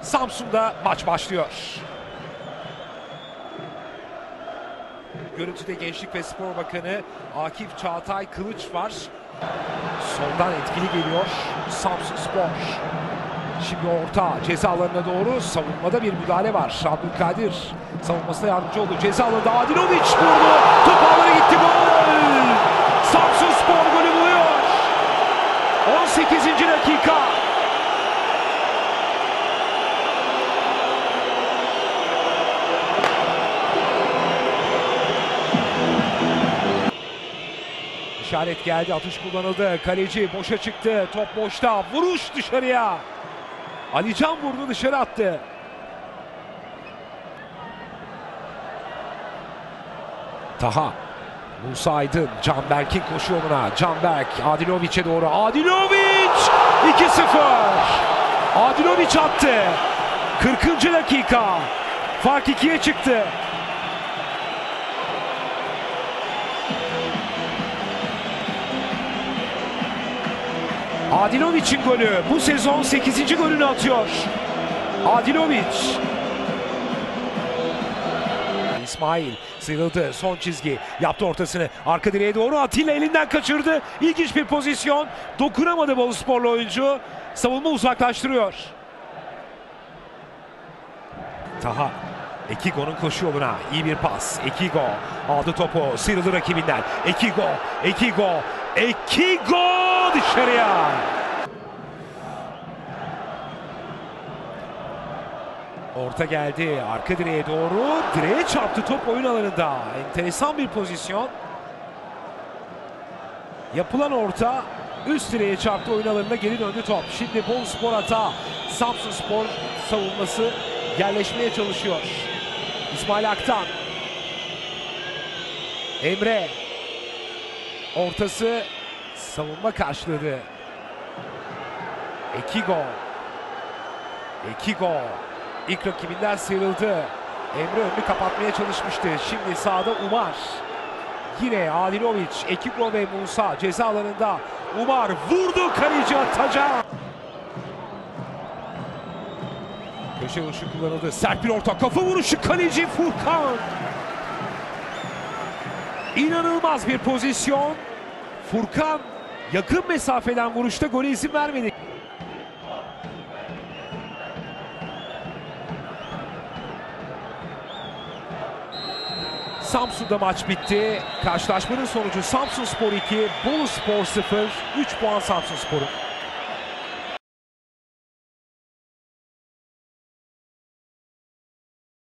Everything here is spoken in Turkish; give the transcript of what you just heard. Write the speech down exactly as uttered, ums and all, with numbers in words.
Samsun'da maç başlıyor. Görüntüde Gençlik ve Spor Bakanı Akif Çağatay Kılıç var. Soldan etkili geliyor Samsunspor. Şimdi orta ceza alanına doğru, savunmada bir müdahale var. Abdülkadir savunmasına yardımcı oldu. Ceza alanında Adilovic vurdu. Top ağlara gitti, gol! Samsunspor golü buluyor. on sekizinci dakika. İşaret geldi, atış kullanıldı. Kaleci boşa çıktı. Top boşta. Vuruş dışarıya. Alican vurdu, dışarı attı. Taha. Musa Aydın. Canberk'in koşu yoluna. Canberk. Adilovic'e doğru. Adilovic! iki sıfır. Adilovic attı. kırkıncı dakika. Fark ikiye çıktı. Adilovic'in golü. Bu sezon sekizinci golünü atıyor. Adilovic. İsmail sıyrıldı. Son çizgi. Yaptı ortasını. Arka direğe doğru. Atilla elinden kaçırdı. İlginç bir pozisyon. Dokunamadı Bolusporlu oyuncu. Savunma uzaklaştırıyor. Taha. Ekigo'nun koşu yoluna. İyi bir pas. Ekigo aldı topu. Sıyrıldı rakibinden. Ekigo. Ekigo. Ekigo dışarıya. Orta geldi. Arka direğe doğru. Direğe çarptı top oyun alanında. Enteresan bir pozisyon. Yapılan orta üst direğe çarptı, oyun alanında geri döndü top. Şimdi Boluspor hata. Samsunspor savunması yerleşmeye çalışıyor. İsmail Aktan. Emre. Ortası savunma karşıladı. Ekigo. Ekigo. İlk rakibinden sıyrıldı. Emre önünü kapatmaya çalışmıştı. Şimdi sağda Umar. Yine Adilovic, Ekigo ve Musa ceza alanında. Umar vurdu, kaleci atacak. Köşe vuruşu kullanıldı. Sert bir orta, kafa vuruşu, kaleci Furkan. İnanılmaz bir pozisyon. Furkan yakın mesafeden vuruşta gole izin vermedi. Samsun'da maç bitti. Karşılaşmanın sonucu Samsunspor iki, Boluspor sıfır. üç puan Samsunspor'un.